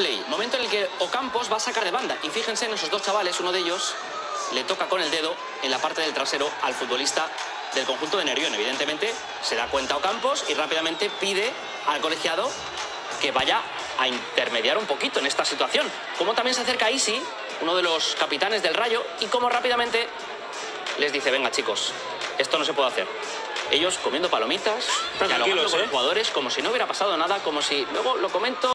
replay, momento en el que Ocampos va a sacar de banda. Y fíjense en esos dos chavales, uno de ellos le toca con el dedo en la parte del trasero al futbolista del conjunto de Nervión. Evidentemente se da cuenta Ocampos y rápidamente pide al colegiado que vaya a intermediar un poquito en esta situación. Como también se acerca Isi, uno de los capitanes del Rayo, y como rápidamente les dice: venga chicos, esto no se puede hacer. Ellos comiendo palomitas, dialogando con los jugadores como si no hubiera pasado nada, como si luego lo comento.